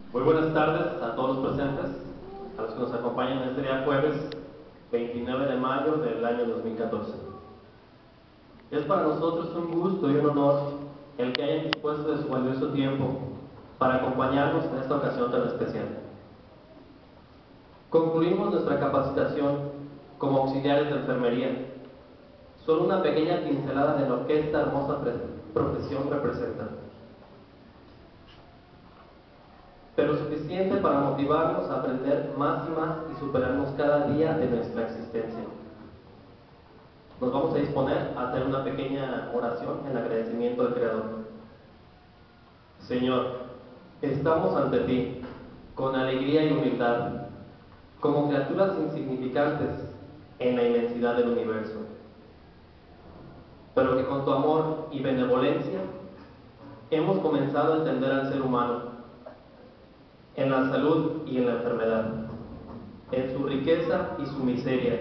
Muy buenas tardes a todos los presentes, a los que nos acompañan en este día jueves 29 de mayo del año 2014. Es para nosotros un gusto y un honor el que hayan dispuesto de su valioso tiempo para acompañarnos en esta ocasión tan especial. Concluimos nuestra capacitación como auxiliares de enfermería. Solo una pequeña pincelada de lo que esta hermosa profesión representa, pero suficiente para motivarnos a aprender más y más y superarnos cada día de nuestra existencia. Nos vamos a disponer a hacer una pequeña oración en agradecimiento al Creador. Señor, estamos ante ti con alegría y humildad, como criaturas insignificantes en la inmensidad del universo, pero que con tu amor y benevolencia hemos comenzado a entender al ser humano en la salud y en la enfermedad, en su riqueza y su miseria,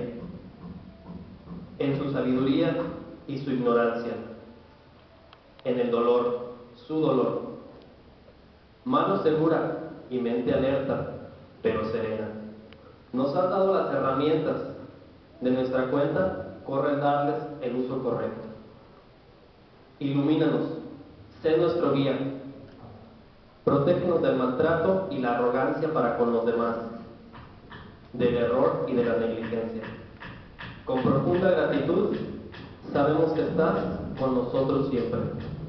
en su sabiduría y su ignorancia, en el dolor, su dolor. Mano segura y mente alerta, pero serena. Nos has dado las herramientas, de nuestra cuenta corre darles el uso correcto. Ilumínanos, sé nuestro guía. Protégenos del maltrato y la arrogancia para con los demás, del error y de la negligencia. Con profunda gratitud, sabemos que estás con nosotros siempre.